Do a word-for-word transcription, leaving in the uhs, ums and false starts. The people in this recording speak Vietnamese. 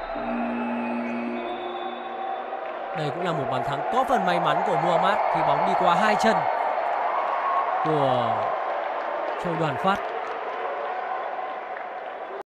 Đây cũng là một bàn thắng có phần may mắn của Muhammad khi bóng đi qua hai chân của Châu Đoàn Phát.